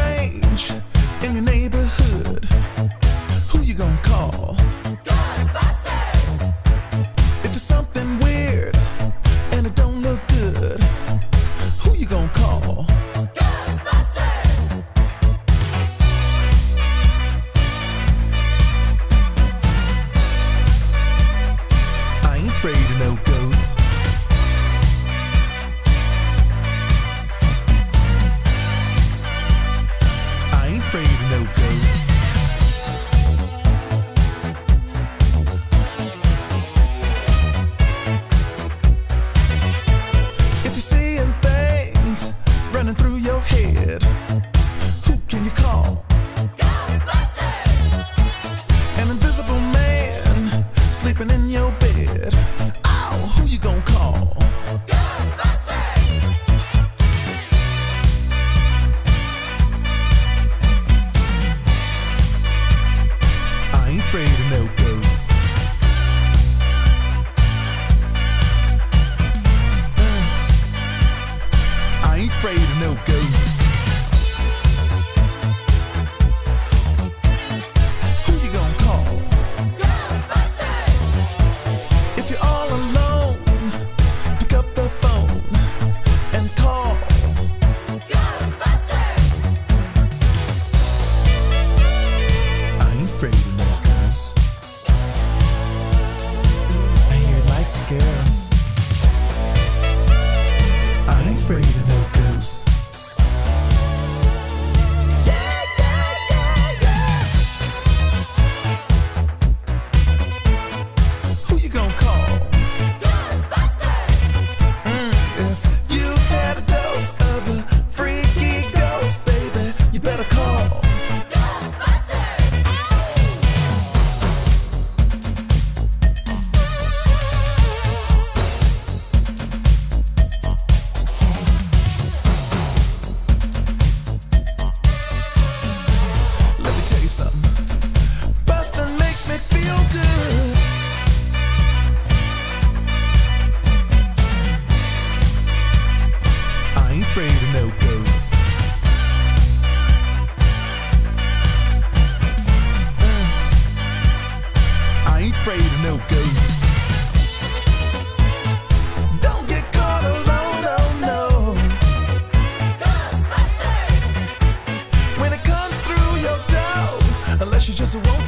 strange in your neighborhood, who you gonna call? Ghostbusters! If it's something weird and it don't look good, who you gonna call? Ghostbusters! I ain't afraid of no ghosts. I ain't afraid of no ghosts. If you're seeing things running through your head, who can you call? Ghostbusters! An invisible man sleeping in your bed. Oh, who you gonna call? Ghostbusters! I ain't afraid of no ghosts. I ain't afraid of no ghosts. Who you gonna call? Ghostbusters! If you're all alone, pick up the phone and call. Ghostbusters! I ain't afraid of no ghosts. I hear he likes the girls. I ain't afraid of no ghosts. Who you gonna call? Ghostbusters! If you've had a dose of a freaky ghost, baby, you better call. Ghostbusters! Let me tell you something. Bustin' makes me feel good. I ain't afraid of no ghosts. I ain't afraid of no ghosts. Don't get caught alone, oh no. Ghostbusters! When it comes through your door, unless you just won't